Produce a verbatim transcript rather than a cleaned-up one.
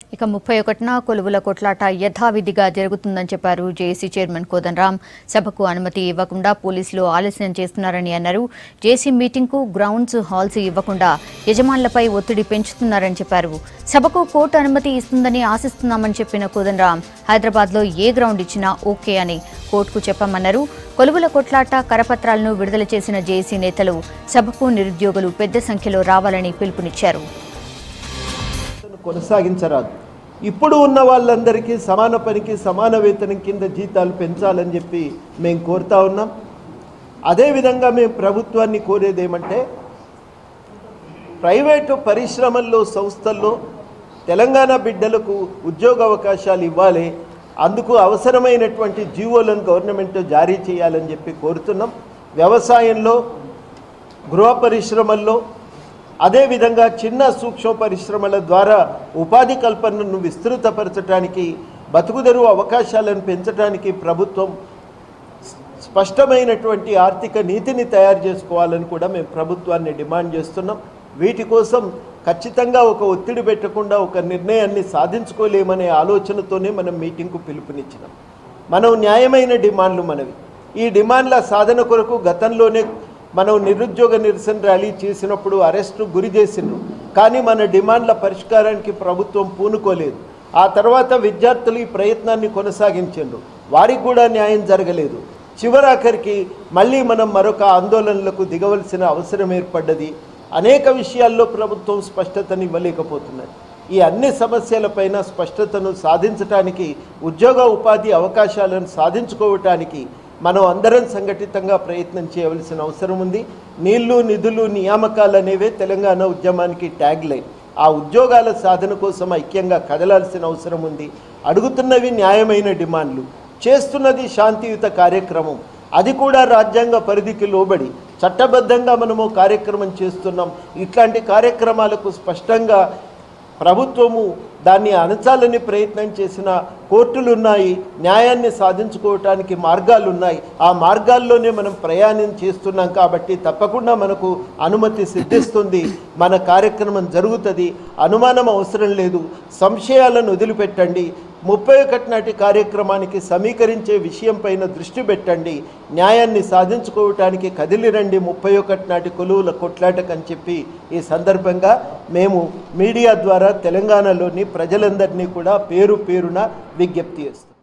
ఇక ముప్పై ఒకటిన కొలువుల కొట్లాట యథావిధిగా జరుగుతుందని చెప్పారు జేఏసీ చైర్మన్ కోదండరాం. సభకు అనుమతి ఇవ్వకుండా పోలీసులు ఆలస్యం చేస్తున్నారని అన్నారు. జేఏసీ మీటింగ్కు గ్రౌండ్స్, హాల్స్ ఇవ్వకుండా యజమానులపై ఒత్తిడి పెంచుతున్నారని చెప్పారు. సభకు కోర్టు అనుమతి ఇస్తుందని ఆశిస్తున్నామని చెప్పిన కోదండరాం హైదరాబాద్లో ఏ గ్రౌండ్ ఇచ్చినా ఓకే అని కోర్టుకు చెప్పామన్నారు. కొలువుల కొట్లాట కరపత్రాలను విడుదల చేసిన జేఏసీ నేతలు సభకు నిరుద్యోగులు పెద్ద సంఖ్యలో రావాలని పిలుపునిచ్చారు. కొనసాగించరాదు. ఇప్పుడు ఉన్న వాళ్ళందరికీ సమాన పనికి సమాన వేతనం కింద జీతాలు పెంచాలని చెప్పి మేము కోరుతా ఉన్నాం. అదేవిధంగా మేము ప్రభుత్వాన్ని కోరేది ఏమంటే, ప్రైవేటు పరిశ్రమల్లో, సంస్థల్లో తెలంగాణ బిడ్డలకు ఉద్యోగ అవకాశాలు ఇవ్వాలి. అందుకు అవసరమైనటువంటి జీవోలను గవర్నమెంట్ జారీ చేయాలని చెప్పి కోరుతున్నాం. వ్యవసాయంలో, గృహ పరిశ్రమల్లో, అదేవిధంగా చిన్న సూక్ష్మ పరిశ్రమల ద్వారా ఉపాధి కల్పనను విస్తృతపరచడానికి, బతుకుదెరువు అవకాశాలను పెంచడానికి ప్రభుత్వం స్పష్టమైనటువంటి ఆర్థిక నీతిని తయారు చేసుకోవాలని కూడా మేము ప్రభుత్వాన్ని డిమాండ్ చేస్తున్నాం. వీటి కోసం ఖచ్చితంగా ఒక ఒత్తిడి పెట్టకుండా ఒక నిర్ణయాన్ని సాధించుకోలేమనే ఆలోచనతోనే మనం మీటింగ్కు పిలుపునిచ్చినాం. మనం న్యాయమైన డిమాండ్లు మనవి. ఈ డిమాండ్ల సాధన కొరకు గతంలోనే మనం నిరుద్యోగ నిరసన ర్యాలీ చేసినప్పుడు అరెస్టు గురి చేసిండ్రు. కానీ మన డిమాండ్ల పరిష్కారానికి ప్రభుత్వం పూనుకోలేదు. ఆ తర్వాత విద్యార్థులు ఈ ప్రయత్నాన్ని కొనసాగించారు. వారికి కూడా న్యాయం జరగలేదు. చివరాఖరికి మళ్ళీ మనం మరొక ఆందోళనలకు దిగవలసిన అవసరం ఏర్పడ్డది. అనేక విషయాల్లో ప్రభుత్వం స్పష్టతను ఇవ్వలేకపోతున్నది. ఈ అన్ని సమస్యలపైన స్పష్టతను సాధించడానికి, ఉద్యోగ ఉపాధి అవకాశాలను సాధించుకోవటానికి మనం అందరం సంఘటితంగా ప్రయత్నం చేయవలసిన అవసరం ఉంది. నీళ్లు, నిధులు, నియామకాలు అనేవే తెలంగాణ ఉద్యమానికి ట్యాగ్ లైన్. ఆ ఉద్యోగాల సాధన కోసం ఐక్యంగా కదలాల్సిన అవసరం ఉంది. అడుగుతున్నవి న్యాయమైన డిమాండ్లు, చేస్తున్నది శాంతియుత కార్యక్రమం. అది కూడా రాజ్యాంగ పరిధికి లోబడి చట్టబద్ధంగా మనము కార్యక్రమం చేస్తున్నాం. ఇట్లాంటి కార్యక్రమాలకు స్పష్టంగా ప్రభుత్వము దాన్ని అణచాలని ప్రయత్నం చేసిన కోర్టులు ఉన్నాయి. న్యాయాన్ని సాధించుకోవటానికి మార్గాలు ఉన్నాయి. ఆ మార్గాల్లోనే మనం ప్రయాణం చేస్తున్నాం. కాబట్టి తప్పకుండా మనకు అనుమతి సిద్ధిస్తుంది. మన కార్యక్రమం జరుగుతుంది. అనుమానం అవసరం లేదు. సంశయాలను వదిలిపెట్టండి. ముప్పై ఒకటి నాటి కార్యక్రమానికి సమీకరించే విషయం పైన దృష్టి పెట్టండి. న్యాయాన్ని సాధించుకోవటానికి కదిలిరండి ముప్పై ఒకటి నాటి కొలువుల కొట్లాటకని చెప్పి ఈ సందర్భంగా మేము మీడియా ద్వారా తెలంగాణలోని ప్రజలందరినీ కూడా పేరు పేరున విజ్ఞప్తి చేస్తాం.